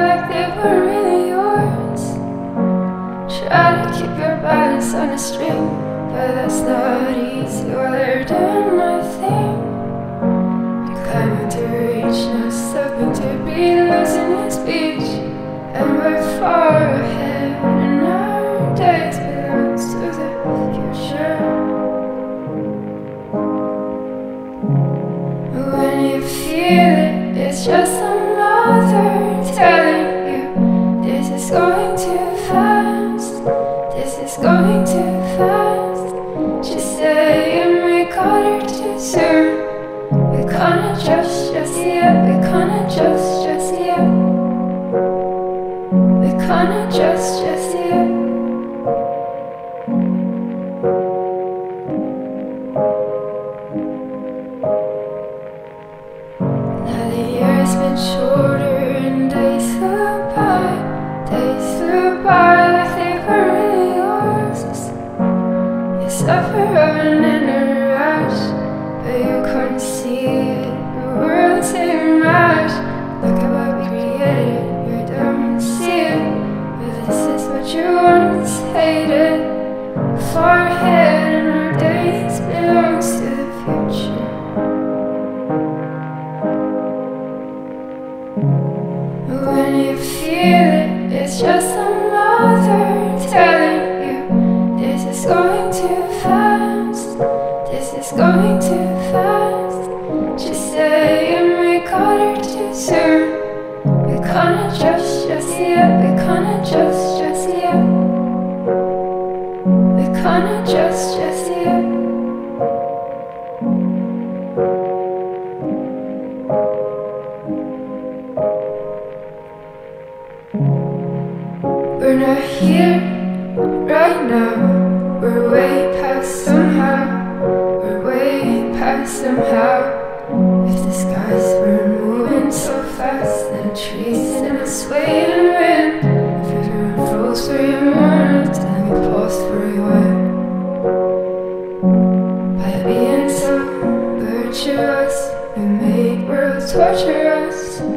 like they were really yours. Try to keep your balance on a string, but that's not easy while they're doing my thing. You're climbing to reach, not stopping to breathe, losing your speech. And we're far ahead, and our days belongs to the future. When you feel it, it's just a mother telling you this is going too fast, this is going too fast. She's saying we got her too soon, we can't adjust just yet, we can't adjust just yet, we can't adjust just yet. Now the years been shorter and days flew by like they were really yours. You suffer of an inner-rash, but you couldn't see it. The world's inner-rash. Look at what we created, you don't see it. But this is what you once hated. Far ahead and our days belongs to the future. When you feel it, it's just a mother telling you this is going too fast, this is going too fast. She's saying we got her too soon, we can't adjust just yet, we can't adjust just yet, we can't adjust just yet. We're not here right now, we're way past somehow, we're way past somehow. If the skies were moving so fast, then trees in a swaying wind. If everyone froze for you wanted, then we paused for you went. By being so virtuous, we made worlds torture us.